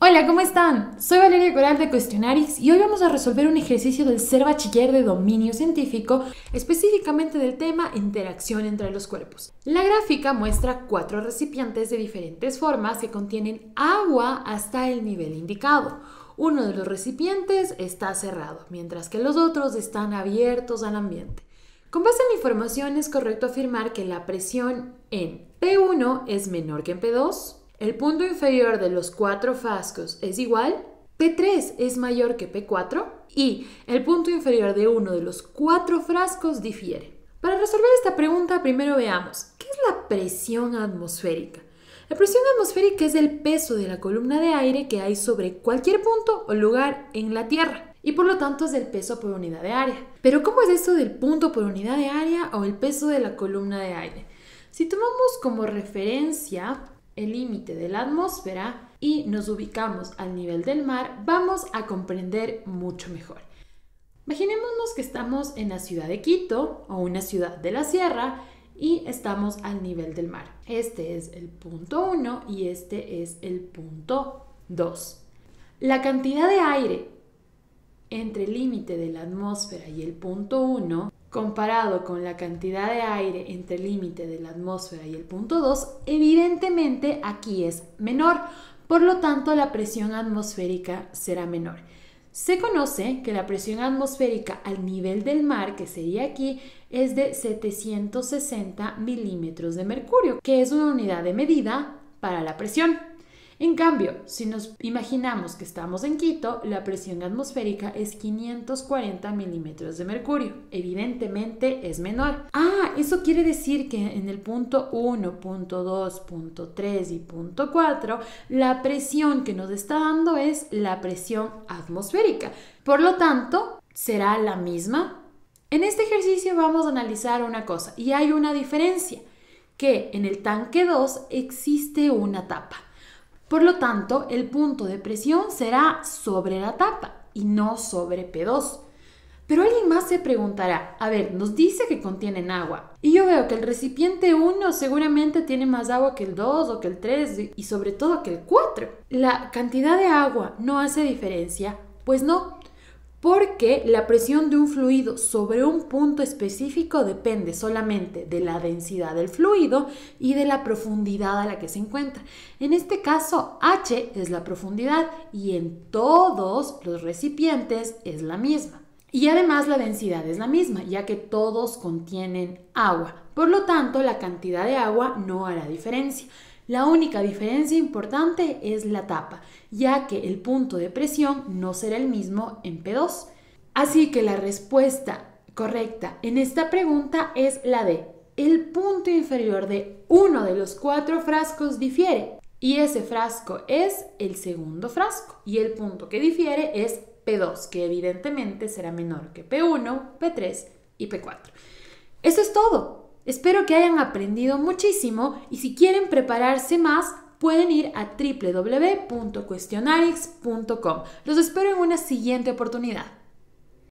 Hola, ¿cómo están? Soy Valeria Coral de Cuestionarix y hoy vamos a resolver un ejercicio del Ser Bachiller de Dominio Científico, específicamente del tema interacción entre los cuerpos. La gráfica muestra 4 recipientes de diferentes formas que contienen agua hasta el nivel indicado. Uno de los recipientes está cerrado, mientras que los otros están abiertos al ambiente. Con base en la información es correcto afirmar que la presión en P1 es menor que en P2. El punto inferior de los 4 frascos es igual, P3 es mayor que P4 y el punto inferior de uno de los 4 frascos difiere. Para resolver esta pregunta, primero veamos, ¿qué es la presión atmosférica? La presión atmosférica es el peso de la columna de aire que hay sobre cualquier punto o lugar en la Tierra y por lo tanto es el peso por unidad de área. Pero ¿cómo es esto del punto por unidad de área o el peso de la columna de aire? Si tomamos como referencia el límite de la atmósfera y nos ubicamos al nivel del mar, vamos a comprender mucho mejor. Imaginémonos que estamos en la ciudad de Quito o una ciudad de la sierra y estamos al nivel del mar. Este es el punto 1 y este es el punto 2. La cantidad de aire entre el límite de la atmósfera y el punto 1 comparado con la cantidad de aire entre el límite de la atmósfera y el punto 2, evidentemente aquí es menor, por lo tanto la presión atmosférica será menor. Se conoce que la presión atmosférica al nivel del mar, que sería aquí, es de 760 milímetros de mercurio, que es una unidad de medida para la presión. En cambio, si nos imaginamos que estamos en Quito, la presión atmosférica es 540 milímetros de mercurio. Evidentemente es menor. Eso quiere decir que en el punto 1, punto 2, punto 3 y punto 4, la presión que nos está dando es la presión atmosférica. Por lo tanto, será la misma. En este ejercicio vamos a analizar una cosa y hay una diferencia, que en el tanque 2 existe una tapa. Por lo tanto, el punto de presión será sobre la tapa y no sobre P2. Pero alguien más se preguntará, nos dice que contienen agua. Y yo veo que el recipiente 1 seguramente tiene más agua que el 2 o que el 3 y sobre todo que el 4. ¿La cantidad de agua no hace diferencia? Pues no. Porque la presión de un fluido sobre un punto específico depende solamente de la densidad del fluido y de la profundidad a la que se encuentra. En este caso, H es la profundidad y en todos los recipientes es la misma. Y además la densidad es la misma, ya que todos contienen agua. Por lo tanto, la cantidad de agua no hará diferencia. La única diferencia importante es la tapa, ya que el punto de presión no será el mismo en P2. Así que la respuesta correcta en esta pregunta es la D. El punto inferior de uno de los 4 frascos difiere, y ese frasco es el segundo frasco, y el punto que difiere es P2, que evidentemente será menor que P1, P3 y P4. Eso es todo. Espero que hayan aprendido muchísimo y si quieren prepararse más, pueden ir a www.cuestionarix.com. Los espero en una siguiente oportunidad.